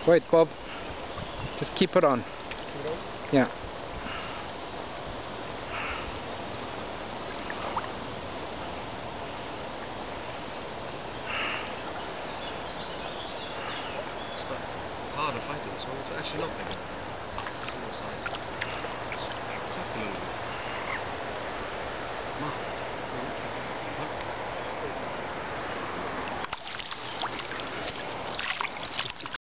Wait, Bob. Just keep it on. Keep it on? Yeah. It's quite harder fighting this one. It's actually not bigger. It's on the side. It's tough moving.